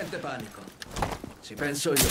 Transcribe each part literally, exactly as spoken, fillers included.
Niente panico. Ci penso io.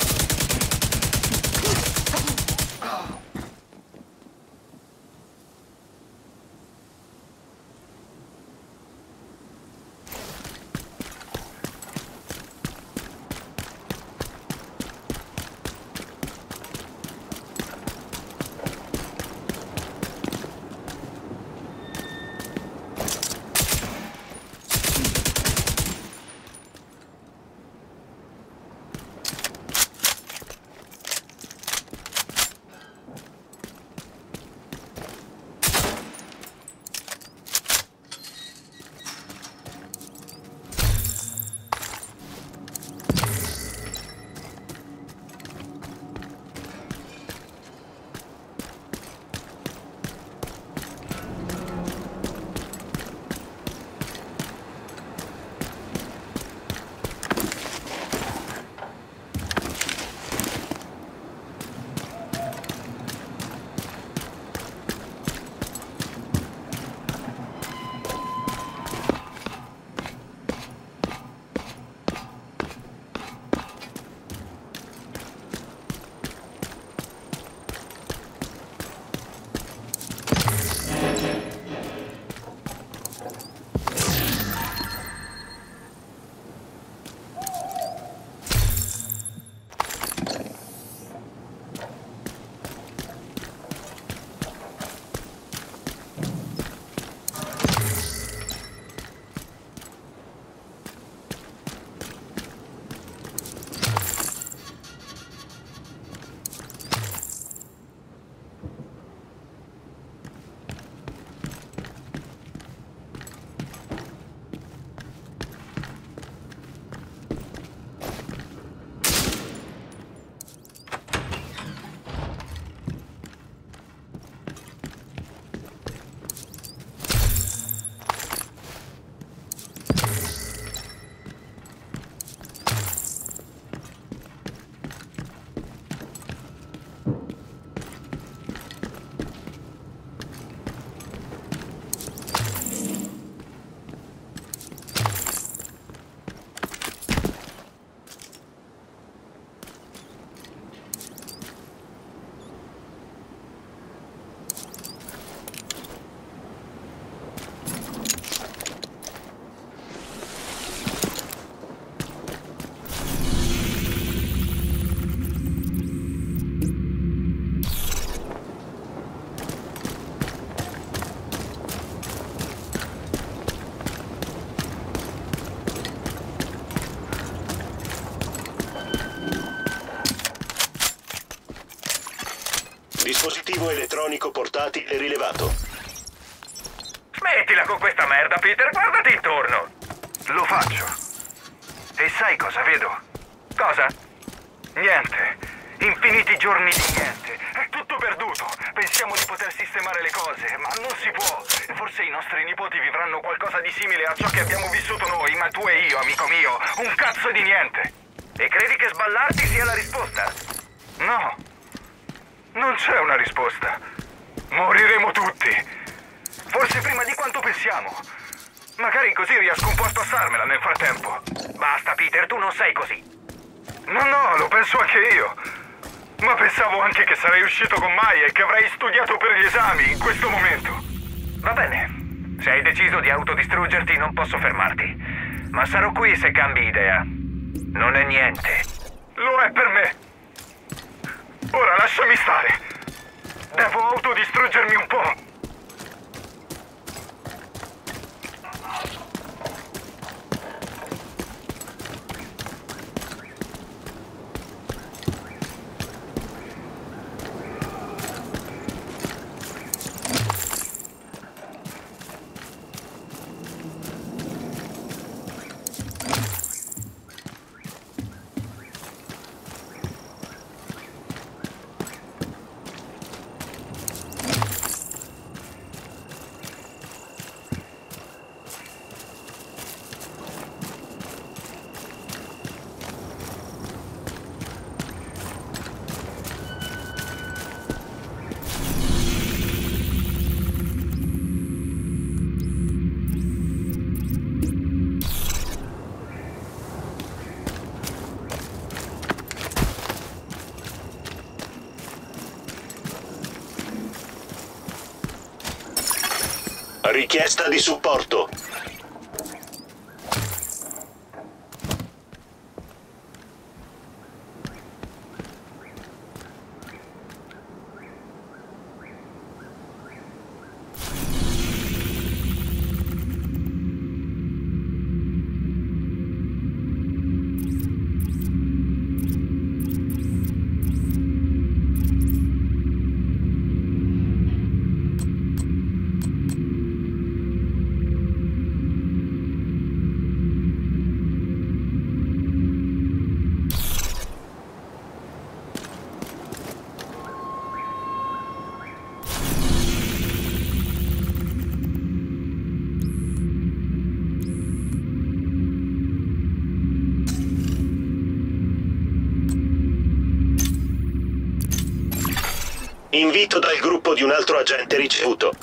Dispositivo elettronico portatile rilevato. Smettila con questa merda, Peter, guardati intorno. Lo faccio. E sai cosa vedo? Cosa? Niente. Infiniti giorni di niente. È tutto perduto. Pensiamo di poter sistemare le cose, ma non si può. Forse i nostri nipoti vivranno qualcosa di simile a ciò che abbiamo vissuto noi, ma tu e io, amico mio, un cazzo di niente. E credi che sballarti sia la risposta? No. Non c'è una risposta. Moriremo tutti. Forse prima di quanto pensiamo. Magari così riesco un po' a spassarmela nel frattempo. Basta, Peter, tu non sei così. No, no, lo penso anche io. Ma pensavo anche che sarei uscito con Maya e che avrei studiato per gli esami in questo momento. Va bene. Se hai deciso di autodistruggerti non posso fermarti. Ma sarò qui se cambi idea. Non è niente. Lo è per me. Ora lasciami stare. Devo autodistruggermi un po'. Richiesta di supporto. Invito dal gruppo di un altro agente ricevuto.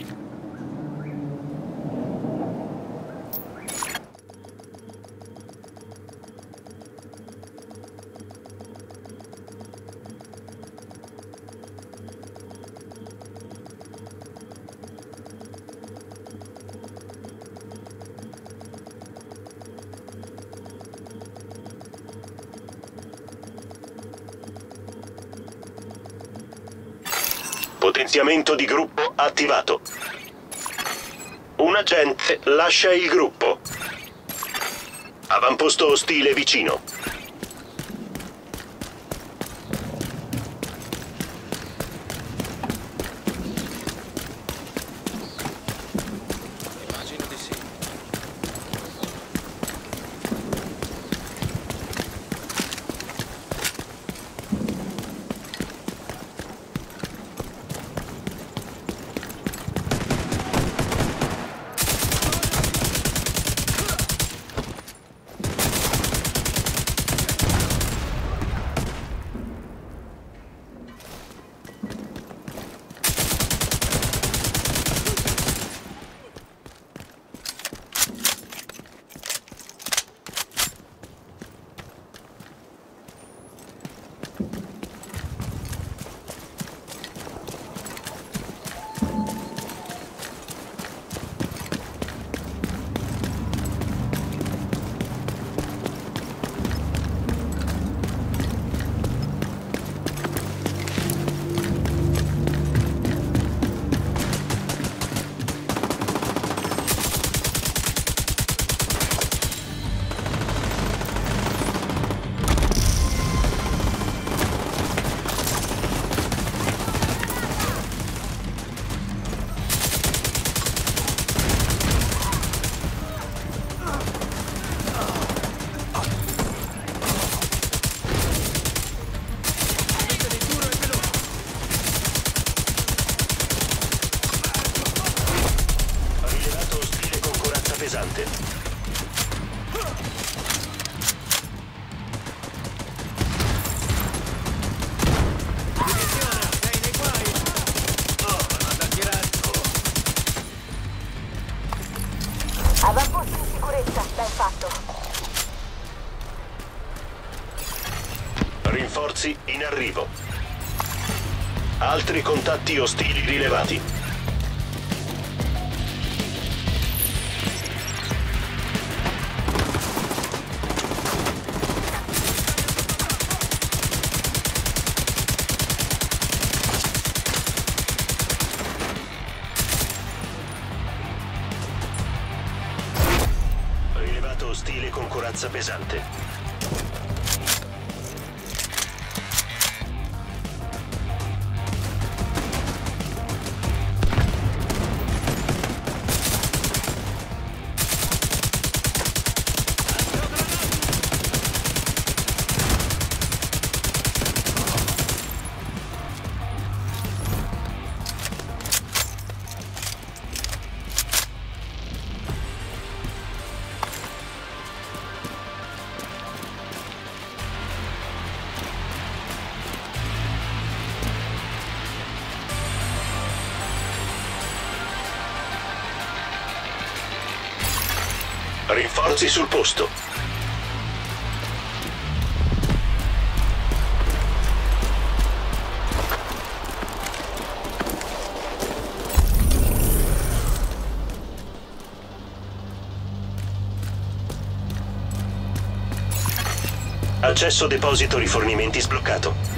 Potenziamento di gruppo attivato. Un agente lascia il gruppo. Avamposto ostile vicino. Immagino di sì. pesante. Avamposto in sicurezza, ben fatto. Rinforzi in arrivo. Altri contatti ostili rilevati. Rilevato ostile con corazza pesante. Rinforzi sul posto. Accesso deposito rifornimenti sbloccato.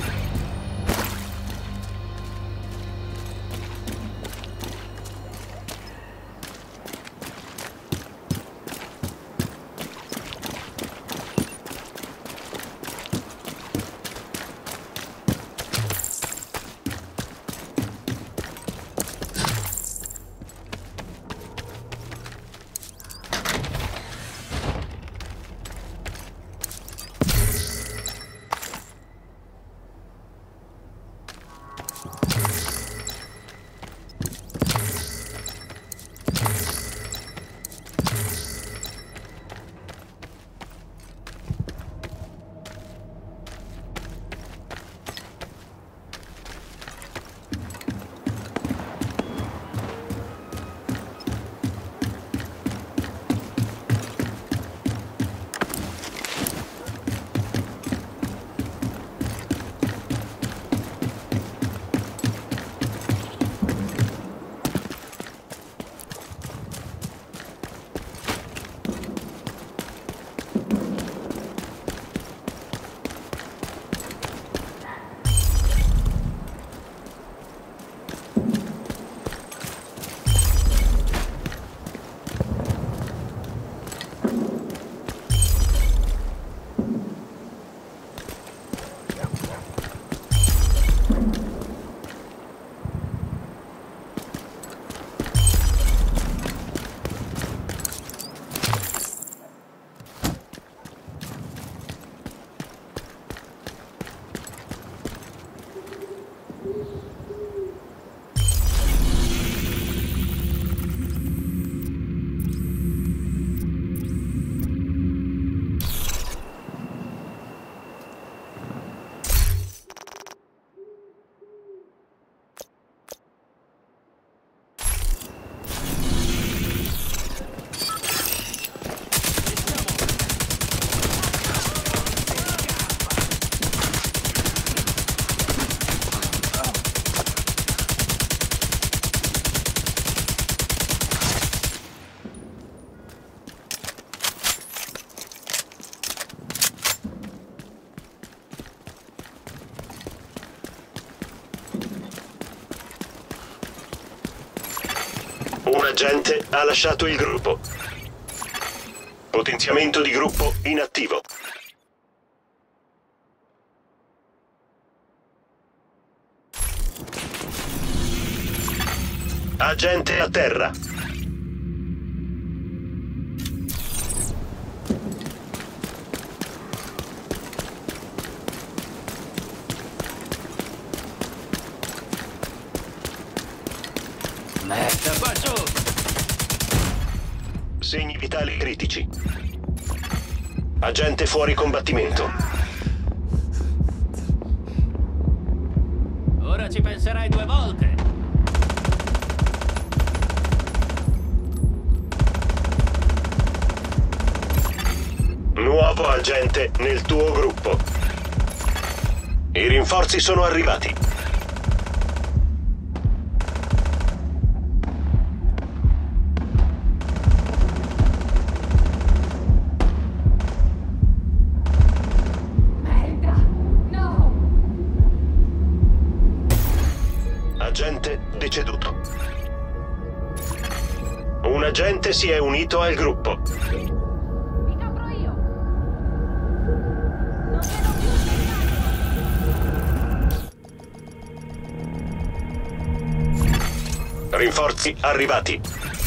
Un agente ha lasciato il gruppo. Potenziamento di gruppo inattivo. Agente a terra. Merda, qua giù! Segni vitali critici. Agente fuori combattimento. Ora ci penserai due volte! Nuovo agente nel tuo gruppo. I rinforzi sono arrivati. Agente deceduto. Un agente si è unito al gruppo. Mi copro io. Non vedo più segnali. Rinforzi arrivati.